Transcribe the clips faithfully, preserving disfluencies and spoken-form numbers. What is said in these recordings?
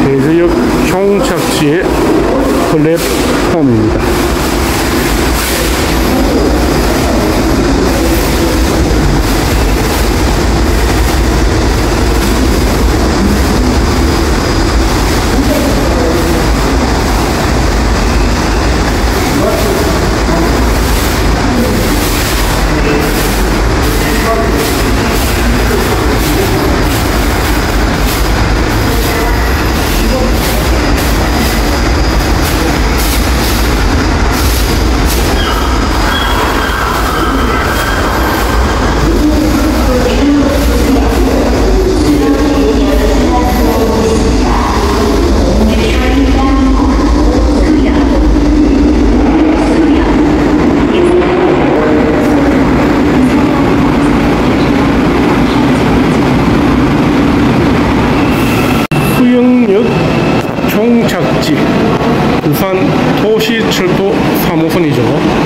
대저역 종착지의 플랫폼입니다. 종착지 부산 도시철도 삼 호선이죠.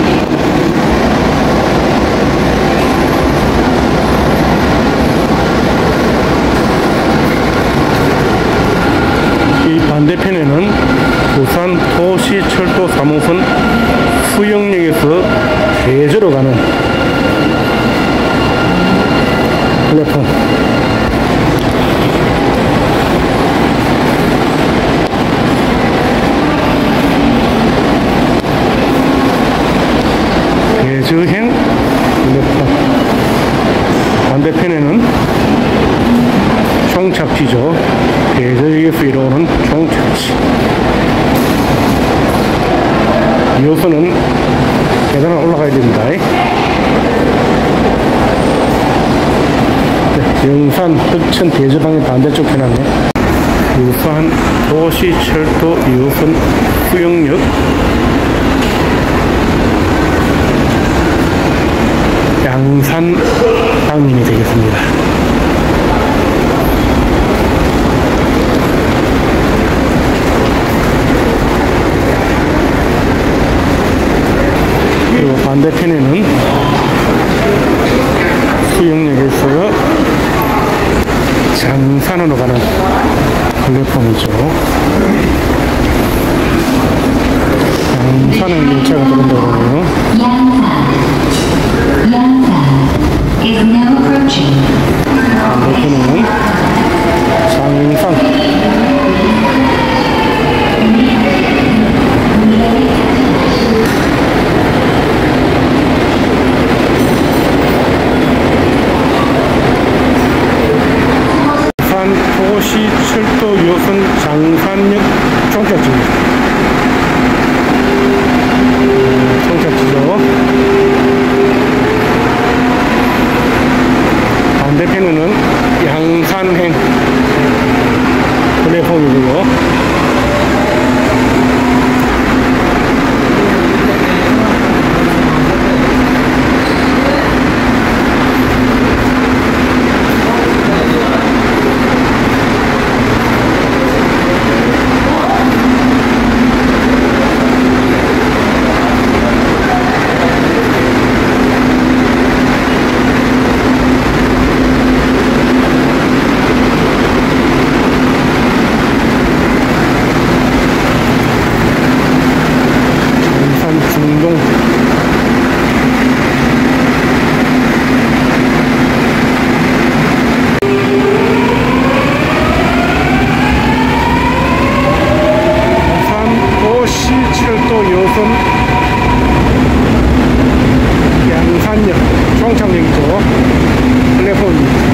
이 반대편에는 부산 도시철도 삼 호선 수영역에서 대저로 가는 플랫폼. 대저행 플랫폼. 반대편에는 종착지죠. 대저역에서 이루어오는 종착지. 이 호선은 계단을 올라가야 됩니다. 네, 영산, 흑천, 대저방의 반대쪽 편하네. 부산 도시철도 이 호선 수영역 양산 방면이 되겠습니다. 그리고 반대편에는 수영역에서 장산으로 가는 플랫폼이죠. 양산은 열차가 들어온다고 하네요. 반대편에는 장산. 부산 도시철도 이 호선 장산역 종착지입니다. 종착지죠. 반대편에는 양산행 플랫폼이고요. 양산역 종착역이죠. 플랫폼입니다.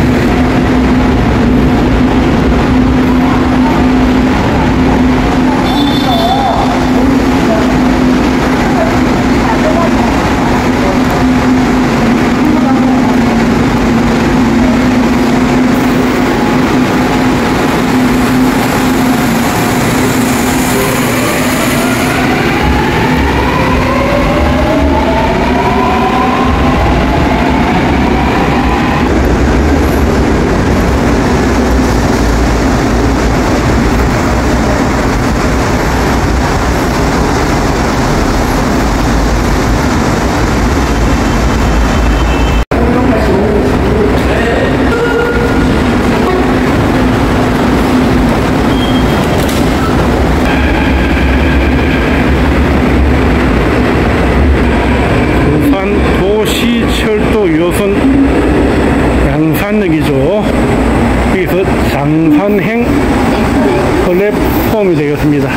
도움이 되겠습니다.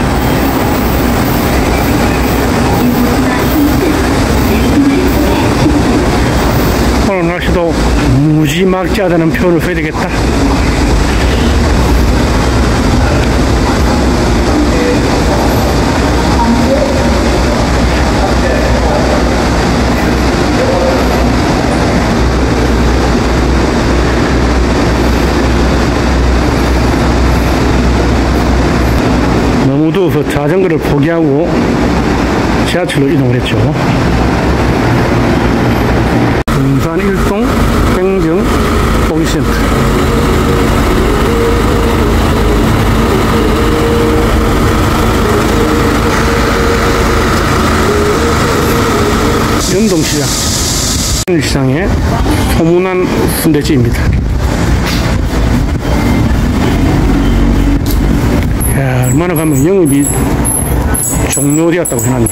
오늘 날씨도 무지막지하다는 표현을 써야 되겠다. 너무 더워서 자전거를 포기하고 지하철로 이동을 했죠. 군산 일동 행정 보기센터. 연동시장. 시장의 소문난 순대집입니다. 야, 얼마나 가면 영업이 종료되었다고 해놨네.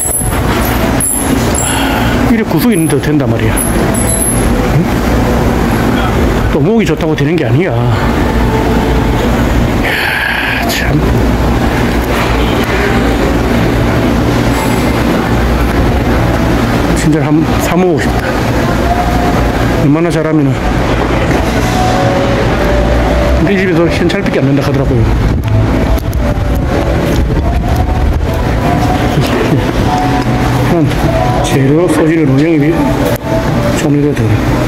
이래 구석이 있는데도 된단 말이야. 응? 또 목이 좋다고 되는 게 아니야. 이야, 참. 진짜 한번 사먹고 싶다. 얼마나 잘하면은. 우리 집에서 현찰밖에 안 낸다 하더라고요. 재료 소지를 영입이 종료되더라.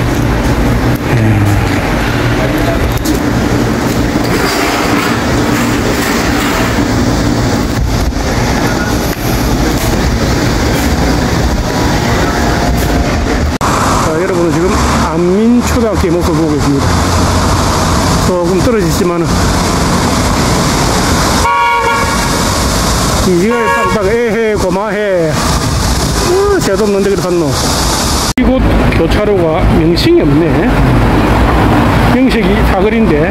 자, 여러분은 지금 안민초등학교의 모습을 보고 계십니다. 조금 떨어지지만은 이걸 팍팍 에헤 고마해. 어, 새도 없는데 그래 갔노. 이곳 교차로가 명칭이 없네. 명색이 사거리인데.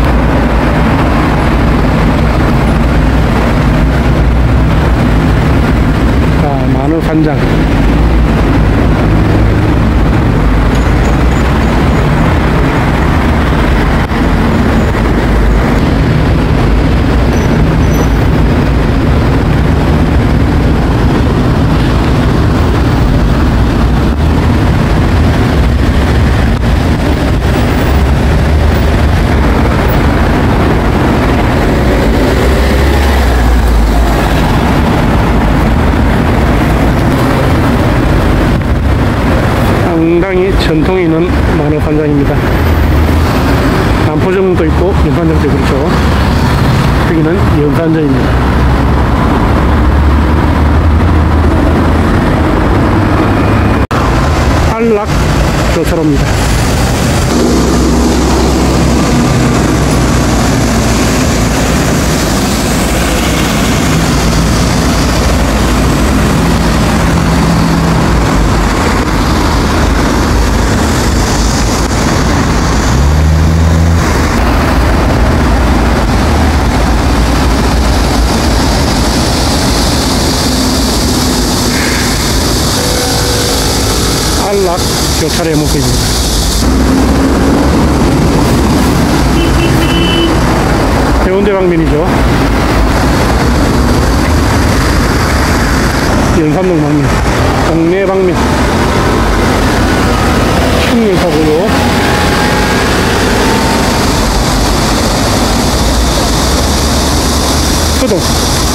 자, 마늘 간장. 상당히 전통이 있는 마늘 간장입니다. 남포점도 있고 연산점도 있고 그렇죠. 여기는 연산점입니다. 안락 교차로입니다. 안락 교차로의 모습입니다. 해운대 방면이죠. 연산동 방면, 동네 방면, 충렬사고요. 서동.